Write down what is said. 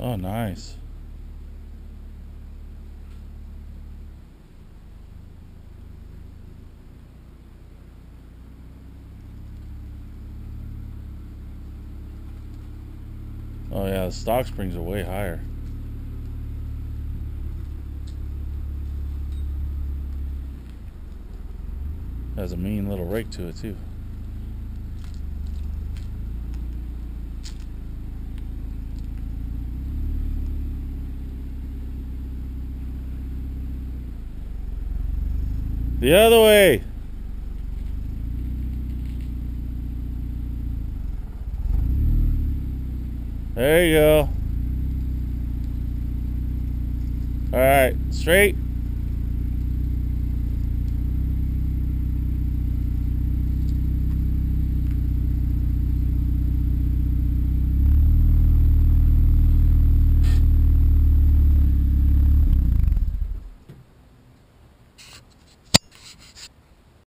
Oh, nice. Oh yeah, the stock springs are way higher. Has a mean little rake to it too. The other way. There you go. All right, straight.